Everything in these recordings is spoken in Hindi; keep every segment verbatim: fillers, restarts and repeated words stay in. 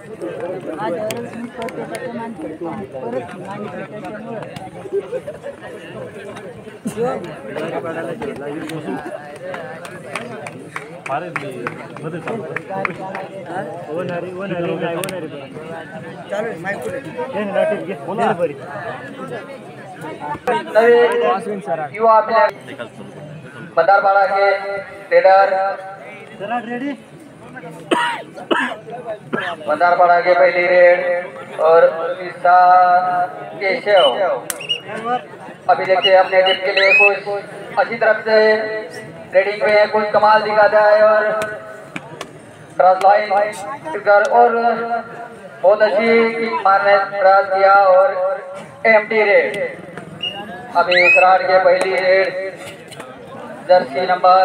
युवा बंदारपाड़ा के ट्रेडर बंदारपाड़ा के पहली रेड और केशव अभी देखते हैं अपने टीम के लिए कुछ अच्छी तरफ से रेडिंग में कुछ कमाल दिखाता है और क्रॉस लाइन और बहुत अच्छी किक मारने प्रयास किया और एम्प्टी रेड। अभी सराड़ के पहली रेड जर्सी नंबर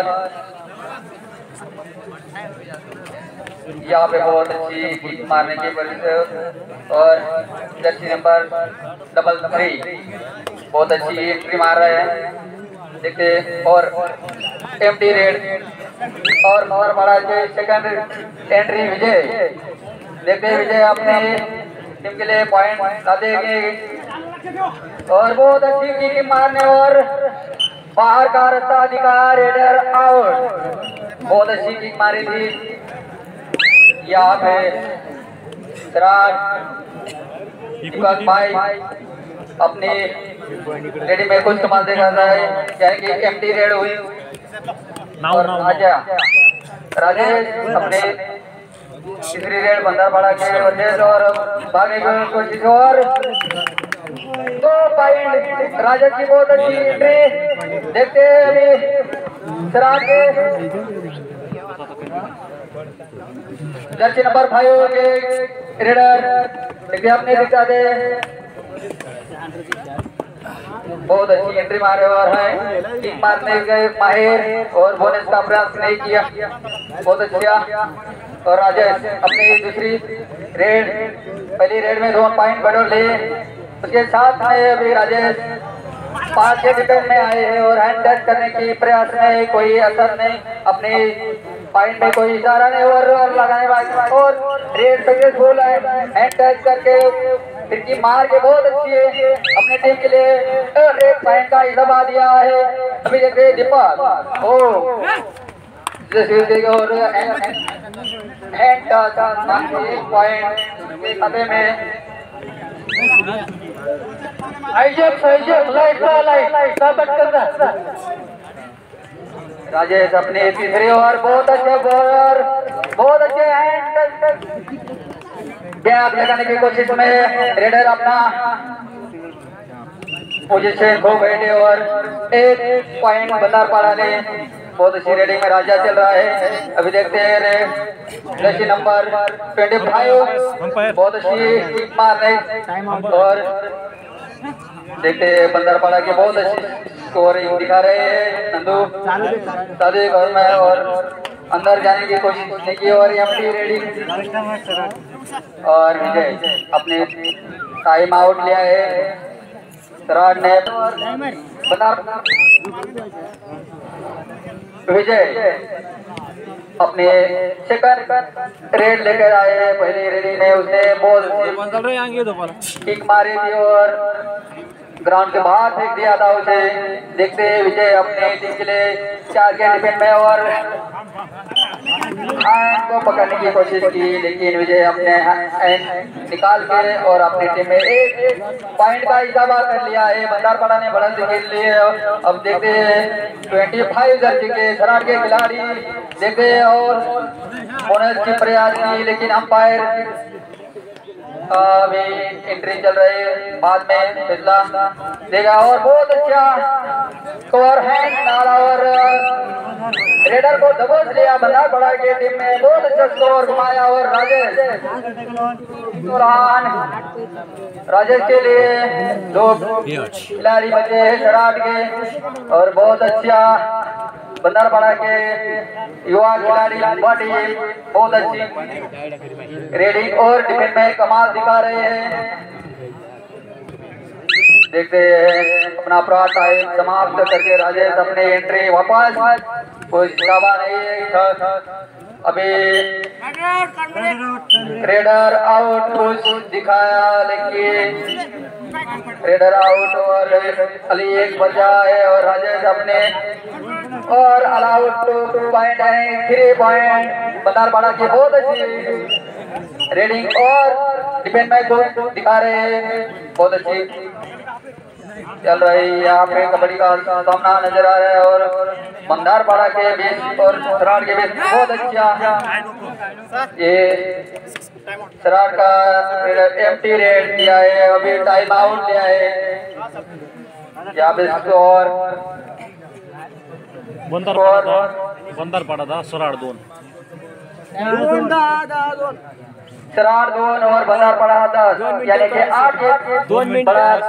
यहाँ पे बहुत अच्छी किक मारने की वजह से और जर्सी नंबर डबल थ्री बहुत अच्छी एंट्री मार रहे हैं देखते और एम्प्टी रेड और बंदारपाड़ा के सेकंड एंट्री विजय देखते विजय अपने टीम के लिए पॉइंट ला देंगे और बहुत अच्छी किक मारने और बाहर का रास्ता अधिकार रेडर आउट बहुत अच्छी किक मारी थी यहाँ पे दीपक भाई अपनी रेडी में कुछ कमाल देखा है क्या कि एम्प्टी रेड हुई और राजा राजेश अपने तीसरी रेड बंदारपाड़ा के वजह से और भागने की कोशिश और दो पॉइंट राजा की बहुत अच्छी एंट्री देखते हैं अभी सराड़ के जर्सी नंबर फाइव के रेडर देखिए अपने दिखा दे बहुत अच्छी एंट्री मारे और है किक मारने गए माहिर और बोनस का प्रयास नहीं किया बहुत अच्छा और राजेश अपनी दूसरी रेड पहली रेड में दो पॉइंट बटोर लिए उसके साथ में अभी राजेश पांच के विकेट में आए हैं और हैंड टच करने की प्रयास में कोई असर नहीं अपने पॉइंट में कोई इशारा नहीं और लगाने वाले और रेड सक्सेसफुल है हैंड टच करके फिर मार के बहुत अच्छी है अपने टीम के लिए एक पॉइंट का इजाफा दिया है अभी देखते दीपक ओ और हैंड टच एक पॉइंट खाते में राजेश अपने तीसरे ओवर बहुत अच्छे बॉलर बहुत अच्छे हैंड बैक लगाने की कोशिश में रेडर अपना पोजीशन खो बैठे और एक पॉइंट बंदारपाड़ा ने बहुत अच्छी रेडिंग में राजा चल रहा है अभी देखते हैं जर्सी नंबर ट्वेंटी फाइव बहुत अच्छी मार रहे और देखते हैं बंदारपाड़ा के बहुत अच्छी स्कोरिंग दिखा रहे हैं नंदू सादे घर में और अंदर जाने की कोशिश नहीं की और एम्प्टी रेडिंग और विजय अपने टाइम आउट लिया है सराड़ ने विजय अपने सेकंड रेड लेकर आए हैं पहली रेडी में उसने बॉल किक मारी थी और ग्राउंड के बाहर फेंक दिया था उसे देखते हैं विजय अपने टीम के लिए चार के डिफेंड में और हैंड को पकड़ने की कोशिश की लेकिन विजय अपने हैंड निकाल के और अपनी टीम में एक पॉइंट का इजाफा कर लिया है बंदारपाड़ा ने बढ़त खेल ली है अब देखते हैं पच्चीस जर्सी के सराड़ के खिलाड़ी देखते हैं और बोनस की प्रयास की लेकिन अंपायर अभी एंट्री चल रही है बाद में फिसला देगा और बहुत अच्छा स्कोर हैंड डाला और रेडर को दबोच लिया बंदारपाड़ा की टीम में बहुत अच्छा स्कोर घुमाया और राजेश राजेश के लिए दो खिलाड़ी बचे हैं सराड़ के और बहुत अच्छा बंदारपाड़ा के युवा खिलाड़ी बहुत अच्छी रेडिंग और डिफेंस में कमाल दिखा रहे हैं देखते हैं अपना अपना टाइम समाप्त करके राजेश अपनी एंट्री वापस कोई दावा नहीं है अभी रेडर आउट कुछ दिखाया लेकिन रेडर आउट और अली एक बचा है और राजेश अपने और all out two two point है थ्री पॉइंट बंदारपाड़ा की बहुत अच्छी रेडिंग और डिफेंड में को दिखा रहे हैं बहुत अच्छी चल रही है। यहाँ पे कबड्डी का सामना नजर आ रहा है और बंदारपाड़ा के बीच और सराड़ के बीच बहुत अच्छा ये सराड़ का एम्प्टी रेड किया है अभी टाइम आउट लिया है यहाँ पे स्कोर बंदारपाड़ा था सराड़ दोन सराड़ दोन और बंदारपाड़ा दस यानी कि आठ दोन मिनट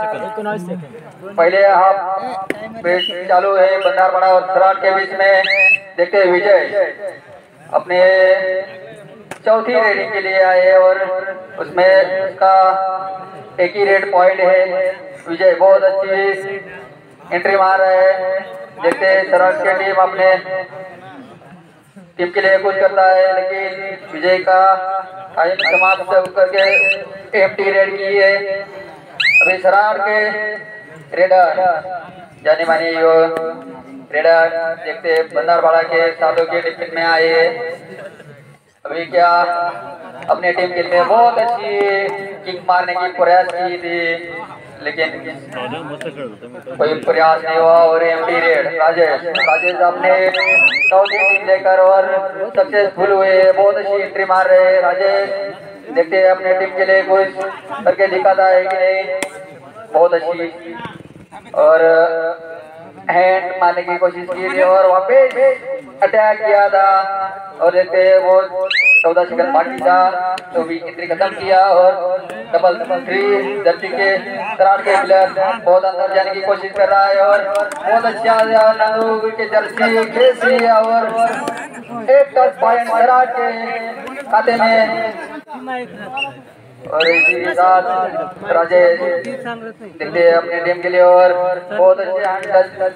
पहले हाफ मैच चालू है बंदारपाड़ा और सराड़ के बीच में देखते विजय अपने चौथी रेडिंग के लिए आए और उसमें उसका एक ही रेड पॉइंट है। विजय बहुत अच्छी एंट्री मार रहा है। देखते सराड़ की टीम अपने टीम के लिए कुछ करता है लेकिन विजय का टाइम समाप्त करके एम्प्टी रेड की है। अभी सराड़ के रेडर जाने माने यो रेडर देखते बंदारपाड़ा के सातों के टिफिन में आए अभी क्या अपने टीम के लिए बहुत अच्छी किक मारने की प्रयास की थी लेकिन कोई प्रयास नहीं हुआ और एम्प्टी रेड राजेश राजेश अपने चौथी टीम लेकर और सक्सेसफुल हुए बहुत अच्छी एंट्री मार रहे राजेश देखते हैं अपने टीम के लिए कुछ करके दिखाता है कि नहीं बहुत अच्छी और हैंड मारने की कोशिश की थी और वापस अटैक किया था और देखते हैं वो चौदह सेकंड बाकी था तो भी एंट्री खत्म किया और डबल थ्री जर्सी के सराड़ के प्लेयर बहुत अंदर जाने की कोशिश कर रहा है और बहुत अच्छा नंदू के जर्सी खेच ली और एक टच पॉइंट सराड़ के खाते में और इसी के साथ राजेश दिल्ली अपनी टीम के लिए और बहुत अच्छे हैंड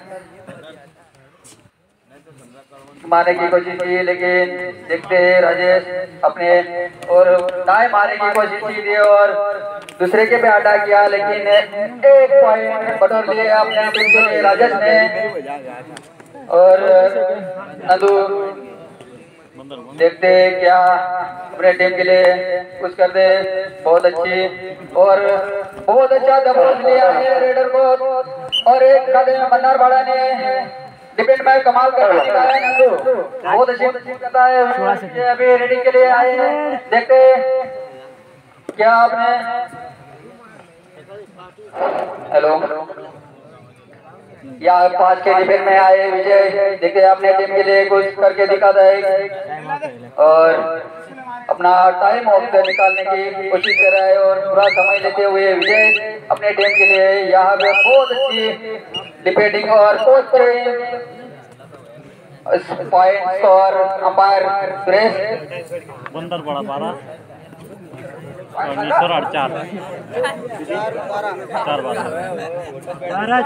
मारने की कोशिश की लेकिन देखते हैं राजेश अपने और दाएं मारने की कोशिश की थी और दूसरे के पे अटैक किया लेकिन एक पॉइंट बटोर लिए अपने टीम के लिए राजेश ने और नंदू देखते क्या अपने टीम के लिए कुछ कर दे बहुत अच्छी और बहुत अच्छा दबोच लिया है रेडर को और एक खाते में बंदारपाड़ा ने डिफेंड में कमाल करके दिखाया है नंदू बहुत अच्छी करता है अभी रेडिंग के लिए आए हैं देखते क्या आपने हेलो या पांच के डिफेंड में आए विजय देखते अपने टीम के लिए कुछ करके दिखाता है और अपना टाइम ऑफ निकालने की कोशिश कर रहा है और पूरा समय लेते हुए विजय अपने टीम के लिए यहाँ पे बहुत अच्छी डिफेंडिंग और कोच पॉइंट और अंपायर सुरेश बंदारपाड़ा बारह और सराड़ चार चार बारह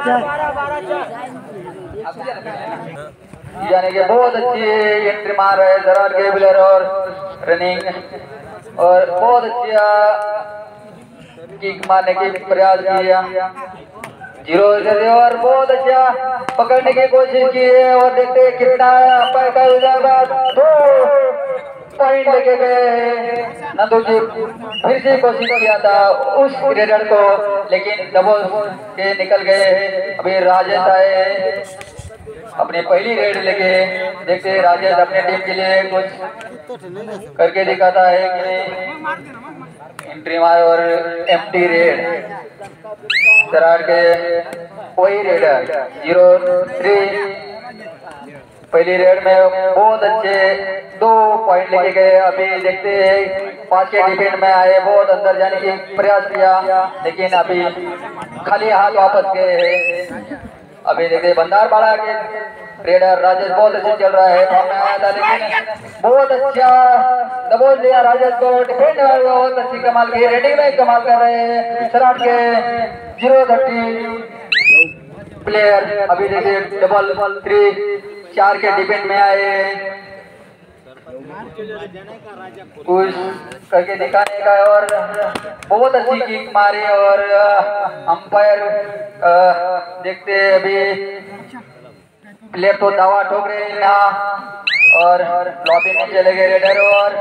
यानी कि बहुत अच्छी एंट्री मार रहे हैं सराड़ के प्लेयर और रनिंग और बहुत अच्छा किक मारने की प्रयास किया जीरो से और बहुत अच्छा पकड़ने की कोशिश की है और देखते कितना दो पॉइंट लेके गए नंदू जी फिर से कोशिश किया था उस रेडर को लेकिन डबल के निकल गए। अभी राजेश आए अपनी पहली रेड लेके देखते राजेश अपने टीम के लिए कुछ करके दिखाता है कि नहीं एंट्री मार और एम्प्टी रेड सराड़ के कोई रेडर जीरो थ्री पहली रेड में बहुत अच्छे दो पॉइंट लेके गए। अभी देखते हैं पांच के डिफेंड में आए बहुत अंदर जाने की प्रयास किया लेकिन अभी खाली हाथ वापस गए। अभी देखते बंदारपाड़ा के रेडर राजेश बहुत अच्छे चल रहा है आया था लेकिन बहुत अच्छा दबोच लिया राजेश को डिफेंड बहुत अच्छी कमाल की रेडिंग में कमाल कर रहे हैं सराड़ के जीरो थर्टी प्लेयर। अभी देखिए डबल थ्री चार के डिफेंड में आए कुछ करके दिखाने का और बहुत अच्छी किक मारी और अंपायर देखते अभी प्लेयर तो दावा ठोक रहे हैं ना और लॉबी में चले गए रेडर और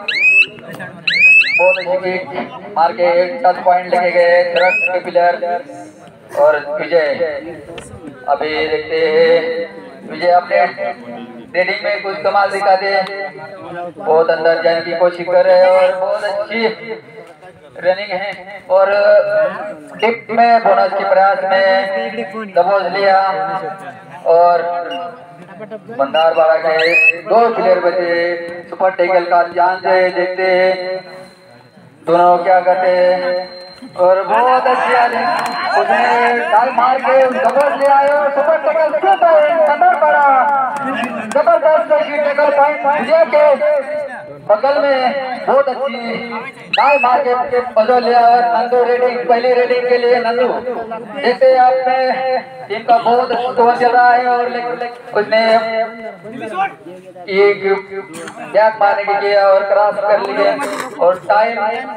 बहुत अच्छी किक मार के एक टच पॉइंट लेके गए थ्रस्ट के प्लेयर और विजय। अभी देखते हैं विजय अपने रेडिंग में कुछ कमाल दिखाते हैं, बहुत अंदर जाने की कोशिश कर रहे हैं और बहुत अच्छी रनिंग है और डिप में बोनस के प्रयास में दबोच लिया और बंदारवाड़ा के दो प्लेयर बचे सुपर टैकल का ध्यान से देखते हैं दोनों क्या करते हैं और बहुत अच्छी उसने डाल मार के दबोच ले आए और सुपर टैकल के अंदर पड़ा जबरदस्त टैकल पॉइंट विजय के बगल में बहुत अच्छी डाल मार के बदल लिया और नंदू रेडिंग पहली रेडिंग के लिए नंदू जैसे आपने टीम का बहुत अच्छा चल रहा है और उसने एक बैक मारने के किया और क्रॉस कर लिए और टाइम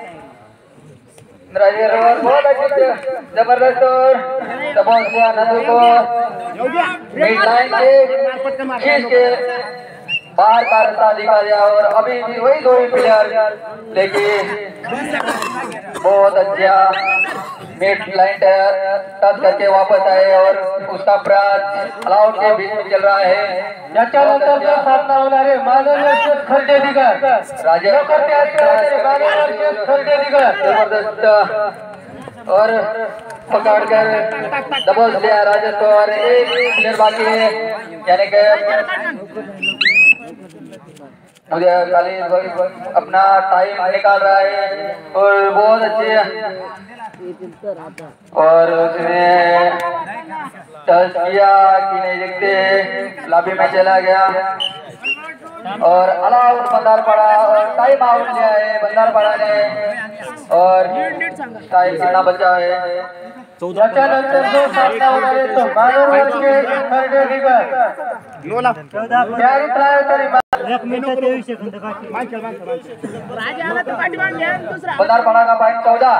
और बहुत अच्छी जबरदस्त और दबोच लिया नंदू को मिड लाइन के खींच के बाहर का रास्ता दिखा दिया और अभी भी वही दो ही प्लेयर लेकिन बहुत अच्छा मिड लाइन टच करके वापस आए और उसका प्रयास अलाउट के बीच में चल रहा है। याच्यानंतर सामना होणार आहे मानव वर्सेस खर्डेदीकर राजेश खर्डेदीकर जबरदस्त और पकड़कर डबल लिया राजेश को और एक प्लेयर बाकी है यानी कि मुझे खाली अपना टाइम निकाल रहा है और बहुत अच्छे और उसने टच किया कि नहीं देखते लॉबी में चला गया और ऑल आउट बंदार पड़ा और टाइम आउट लिया है बंदार पड़ा ने और टाइम कितना बचा है याच्यानंतर जो सामना होणार आहे तो मानव वर्सेस खर्डेदीकर तयारी आहे तरी एक मिनिट तेवीस सेकंद बंदार पड़ा का पॉइंट चौदह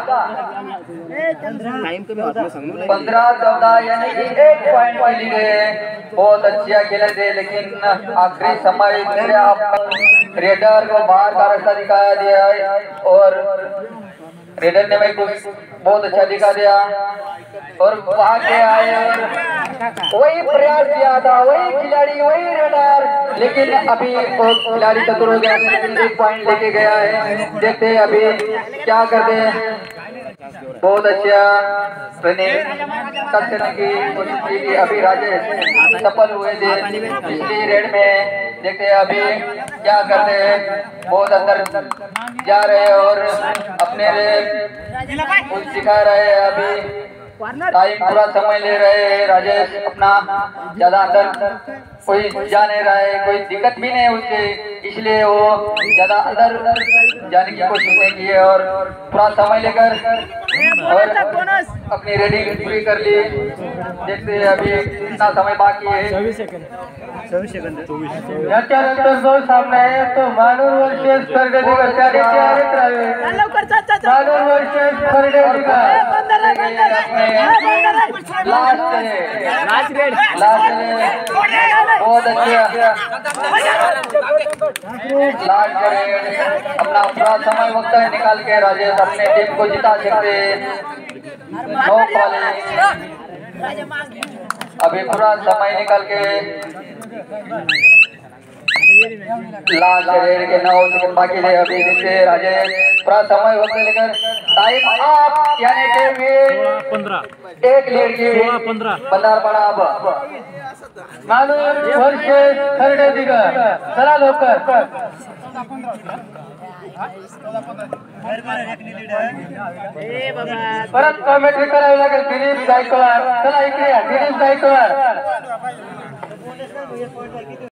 पंद्रह चौदह यानी कि एक पॉइंट के लिए बहुत अच्छा खेले थे लेकिन आखिरी समय रेडर को बाहर का रास्ता दिखाया दिया और रेडर ने मैं कुछ बहुत अच्छा दिखा दिया और वहां के आए और वही प्रयास किया था वही खिलाड़ी वही रेडर लेकिन अभी वो खिलाड़ी चतुर हो गया एक पॉइंट लेके गया है देखते हैं अभी क्या करते हैं। बहुत अच्छा ट्रेनिंग करने की कोशिश की थी अभी राजेश सफल हुए थे पिछली रेड में देखते हैं अभी क्या करते हैं बहुत अंदर जा रहे हैं और अपने कुछ सिखा रहे हैं अभी टाइम पूरा समय ले रहे हैं राजेश अपना ज्यादा अंदर कोई जा नहीं रहा है कोई दिक्कत भी नहीं उससे इसलिए वो ज्यादा अंदर जाने की कोशिश नहीं की है और पूरा समय लेकर और अपनी रेडिंग पूरी कर ली देखते हैं अभी कितना समय बाकी है चौबीस सेकंड याच्यानंतर जो सामना आहे तो Manav versus Khardedikar Manav versus Khardedikar last last बहुत अच्छा लास्ट अपना पूरा समय वक्त निकाल के राजेश अपने टीम को जिता सकते नौ अभी पूरा समय निकाल के लास्ट रेड के नौ सेकंड बाकी है अभी देखते राजेश पूरा समय वक्त लेकर टाइम अप यानी कि पंद्रह एक लीड की पंद्रह बंदार पड़ा अब मानव वर्सेस खर्डेदीकर चला लवकर परत कॉमेंट्री करावी लागेल दिलीप गायकवाड चला इकडे दिलीप गायकवाड